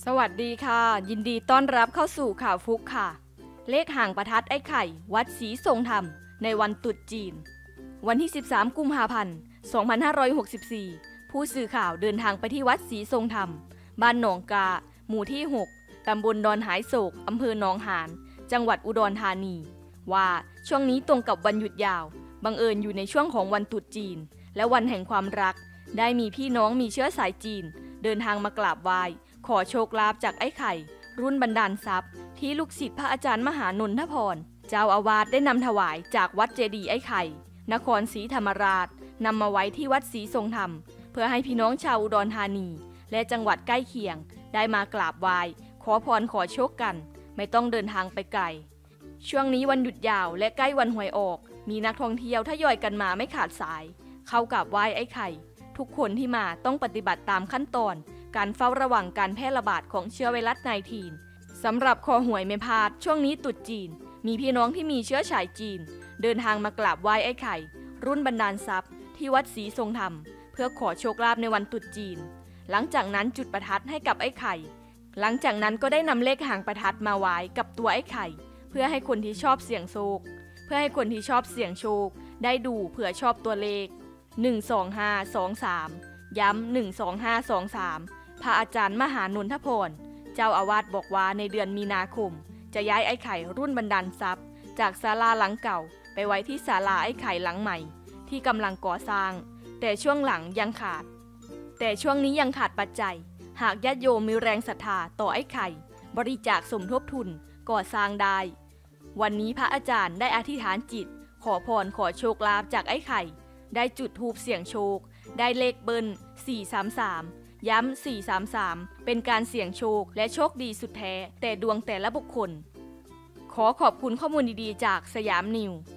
สวัสดีค่ะยินดีต้อนรับเข้าสู่ข่าวฟุกค่ะเลขหางประทัดไอ้ไข่วัดศรีทรงธรรมในวันตรุษจีนวันที่13กุมภาพันธ์2564ผู้สื่อข่าวเดินทางไปที่วัดศรีทรงธรรมบ้านหนองกาหมู่ที่6ตำบลดอนหายโศกอำเภอหนองหานจังหวัดอุดรธานีว่าช่วงนี้ตรงกับวันหยุดยาวบังเอิญอยู่ในช่วงของวันตรุษจีนและวันแห่งความรักได้มีพี่น้องมีเชื้อสายจีนเดินทางมากราบไหว้ขอโชคลาภจากไอ้ไข่รุ่นบรรดาลทรัพย์ที่ลูกศิษย์พระอาจารย์มหานนทพรเจ้าอาวาสได้นำถวายจากวัดเจดีย์ไอ้ไข่นครศรีธรรมราชนำมาไว้ที่วัดศรีทรงธรรมเพื่อให้พี่น้องชาวอุดรธานีและจังหวัดใกล้เคียงได้มากราบไหว้ขอพรขอโชคกันไม่ต้องเดินทางไปไกลช่วงนี้วันหยุดยาวและใกล้วันหวยออกมีนักท่องเที่ยวทยอยกันมาไม่ขาดสายเข้ากราบไหว้ไอ้ไข่ทุกคนที่มาต้องปฏิบัติตามขั้นตอนการเฝ้าระวังการแพร่ระบาดของเชื้อไวรัส-19 สำหรับคอหวยไม่พลาดช่วงนี้ตรุษจีนมีพี่น้องที่มีเชื้อสายจีนเดินทางมากราบไหว้ไอ้ไข่รุ่นบรรดาลทรัพย์ที่วัดศรีทรงธรรมเพื่อขอโชคลาภในวันตรุษจีนหลังจากนั้นจุดประทัดให้กับไอ้ไข่หลังจากนั้นก็ได้นำเลขหางประทัดมาไว้กับตัวไอ้ไข่เพื่อให้คนที่ชอบเสี่ยงโชคได้ดูเผื่อชอบตัวเลข12523ย้ำ12523พระอาจารย์มหานนทพรเจ้าอาวาสบอกว่าในเดือนมีนาคมจะย้ายไอ้ไข่รุ่นบรรดาลทรัพย์จากศาลาหลังเก่าไปไว้ที่ศาลาไอ้ไข่หลังใหม่ที่กำลังก่อสร้างแต่ช่วงนี้ยังขาดปัจจัยหากญาติโยมมีแรงศรัทธาต่อไอ้ไข่บริจาคสมทบทุนก่อสร้างได้วันนี้พระอาจารย์ได้อธิษฐานจิตขอพรขอโชคลาภจากไอ้ไข่ได้จุดธูปเสี่ยงโชคได้เลขเบิ้ล433ย้ำ433เป็นการเสี่ยงโชคและโชคดีสุดแท้แต่ดวงแต่ละบุคคลขอขอบคุณข้อมูลดีๆจากสยามนิวส์